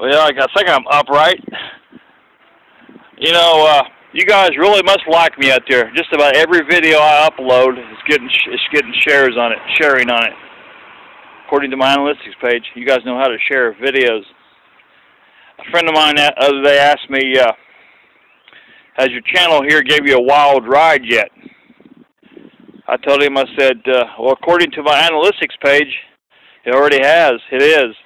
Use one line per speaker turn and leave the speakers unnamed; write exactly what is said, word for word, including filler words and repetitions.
Well, I think I'm upright. You know, uh, you guys really must like me out there. Just about every video I upload is getting is getting shares on it, sharing on it. According to my analytics page, you guys know how to share videos. A friend of mine the other day asked me, uh, "Has your channel here gave you a wild ride yet?" I told him, I said, uh, "Well, according to my analytics page, it already has. It is."